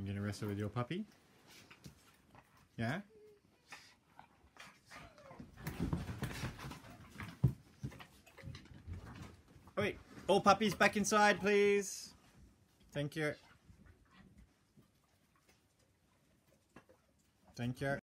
You gonna wrestle with your puppy? Yeah? Oh, wait, all puppies back inside, please. Thank you. Thank you.